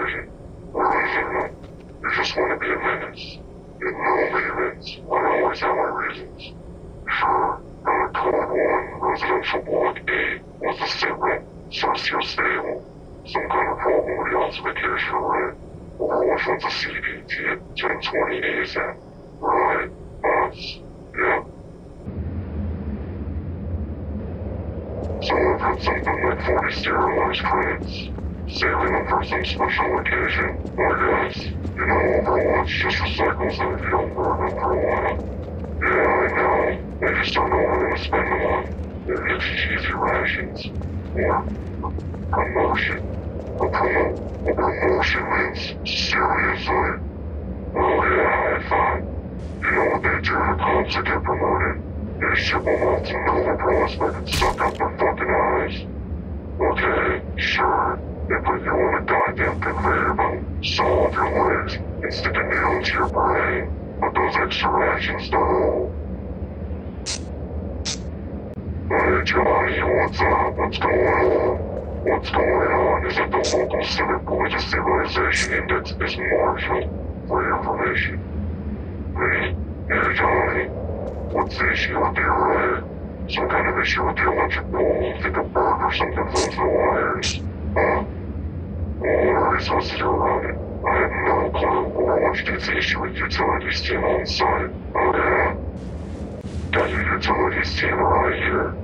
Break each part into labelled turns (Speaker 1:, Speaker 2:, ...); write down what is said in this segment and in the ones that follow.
Speaker 1: version. Or anything. You just want to be a menace. It normally is. I always have my reasons. Sure, Code 1, Residential Block 8 was a sit-rep, socio-stable. Some kind of problem with the ossification rate. Overwatch wants a CBT at 1020 ASAP. Right, us. Yep. So I've had something like 40 sterilized crates. Saving them for some special occasion, I guess. You know, Overwatch just recycles them if you don't burn them for a while. Yeah, I know. I just don't know what I'm gonna spend them on. Maybe it's cheesy rations. Or promotion. A promotion means seriously. Well, yeah, I thought. You know what they do to cops that get promoted? They ship them off to Nova Prospect and suck out their fucking eyes. Okay, sure. They put you on a goddamn conveyor belt, saw off your legs, and stick a needle into your brain. But those extra rations don't hold. Hey Johnny, what's up? What's going on? What's going on is that the local civic religious civilization index is marginal, for your information. Hey Johnny, what's the issue with the array? Some kind of issue with the electric pole? Think a bird or something floats the wires. Huh? Well, what are we supposed to do about it? I have no clue. Overwatch gets the issue with utilities team on site. Okay. Got your utilities team right here.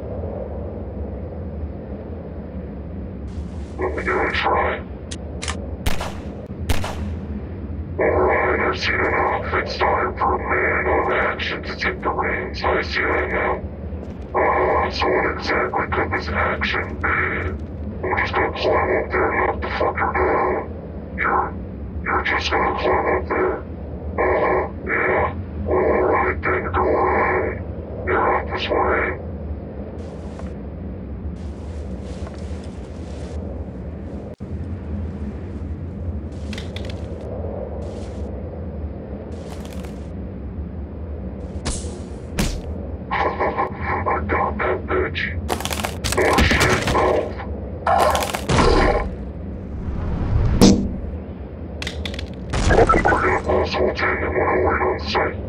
Speaker 1: Let me give it a try. Alright, I've seen enough. It's time for a man of action to take the reins. I see that now. So what exactly could this action be? I'm just gonna climb up there and knock the fucker down. You're just gonna climb up there? Yeah. Well, alright then, go ahead. You're out this way. I got that bitch. Oh shit, no. We're gonna pause whole thing and wanna wait on site.